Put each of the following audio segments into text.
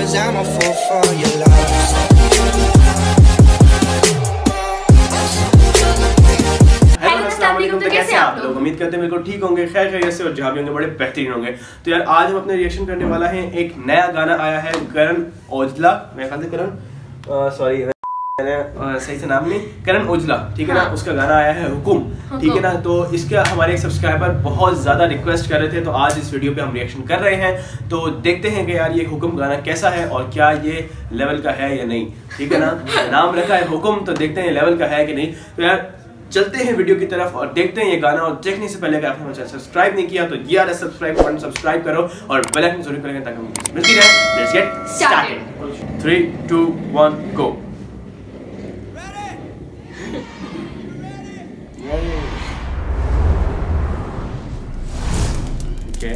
'cause I'm a fool for your love. तो कैसे आप लोग? उम्मीद करते हैं बिल्कुल ठीक होंगे, खैर खैरियत से, और जहाँ भी होंगे बड़े बेहतरीन होंगे। तो यार आज हम अपने रिएक्शन करने वाला है, एक नया गाना आया है करण औजला, मेरे ख्याल से करण सॉरी मैंने सही से नाम नहीं, करण औजला, ठीक है ना। उसका गाना आया है हुकुम, ठीक है ना। तो इसका हमारे एक सब्सक्राइबर बहुत ज़्यादा रिक्वेस्ट कर रहे थे, तो आज इस वीडियो पे हम रिएक्शन कर रहे हैं। तो देखते हैं कि यार ये हुकुम गाना कैसा है और क्या ये लेवल का है या नहीं, ठीक है ना। नाम रखा है हुकुम, तो देखते हैं लेवल का है कि नहीं। तो यार चलते हैं वीडियो की तरफ और देखते हैं ये गाना। और देखने से पहले अगर आपने हमारा चैनल सब्सक्राइब नहीं किया तो यार सब्सक्राइब करो और बेल आइकन जरूर करें ताकि हमें मिलती रहे। Let's get started. 3 2 1 go. Okay.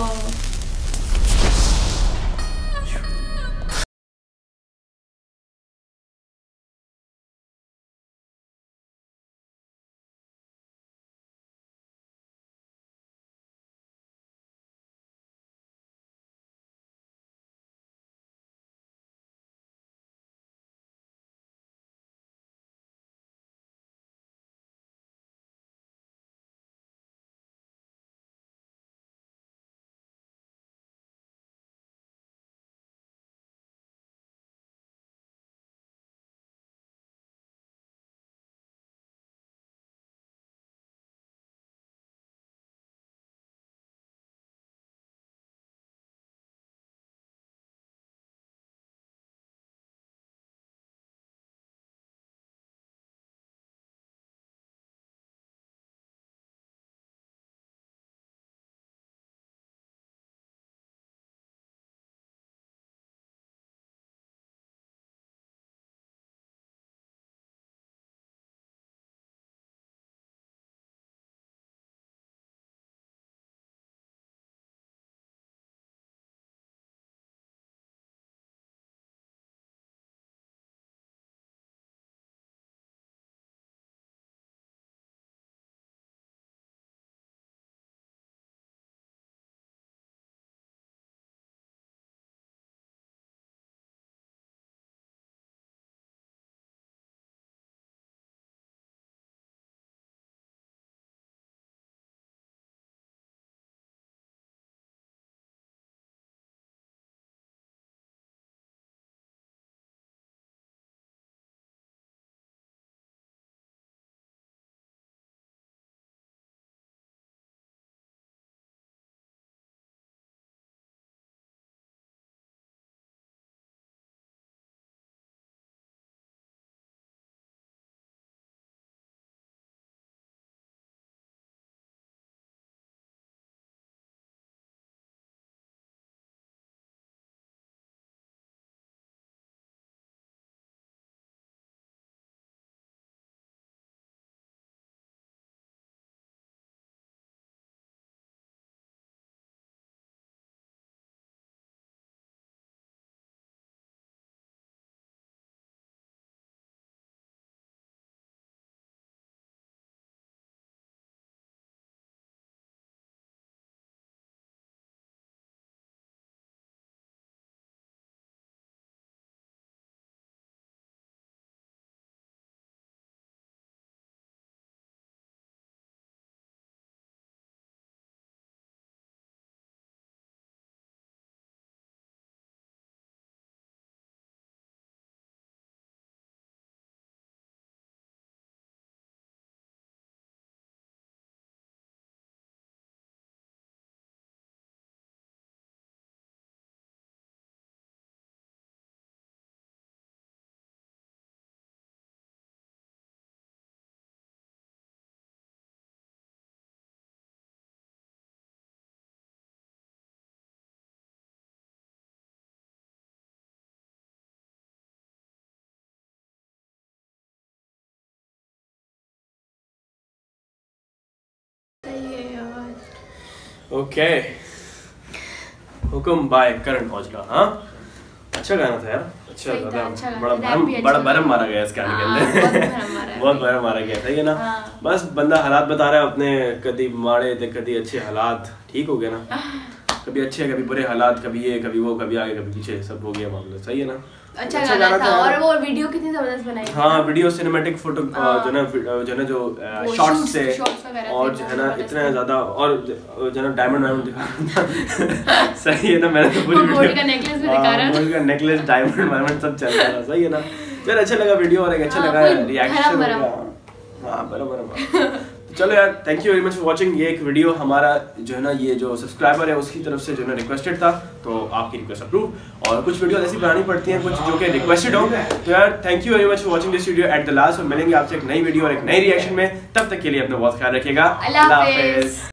Okay, Hukam by Karan Aujla. हाँ अच्छा गाना था यार, अच्छा बड़ा बरम मारा गया इस गाने के अंदर। बहुत बरम मारा गया था ये ना। बस बंदा हालात बता रहा है अपने, कभी माड़े थे कभी अच्छे हालात, ठीक हो गया ना। कभी अच्छे कभी बुरे हालात, कभी ये कभी वो, कभी आगे कभी पीछे, सब हो गया मामला। सही है ना? अच्छा गाना था। और वो वीडियो कितनी जबरदस्त बनाई थी। हाँ वीडियो सिनेमैटिक फोटो जो ना जो शॉट्स से और जो है ना इतना ज्यादा, और जो ना डायमंड दिखा सही है ना? मैंने तो पूरी गोल्ड का नेकलेस भी दिखा रहा था, गोल्ड का नेकलेस डायमंड सब चल रहा था। सही है ना? यार अच्छा लगा वीडियो और एक अच्छा लगा रिएक्शन। हाँ बराबर। चलो यार, thank you very much for watching. ये एक वीडियो हमारा जो है ना, ये जो सब्सक्राइबर है उसकी तरफ से जो है ना रिक्वेस्टेड था, तो आपकी रिक्वेस्ट अप्रूव। और कुछ वीडियो ऐसी बनानी पड़ती हैं कुछ जो कि रिक्वेस्टेड हो। तो यार thank you very much for watching this video at the last. और मिलेंगे आपसे एक नई वीडियो और एक नई रिएक्शन में। तब तक के लिए अपना बहुत ख्याल रखिएगा। अल्लाह हाफिज़।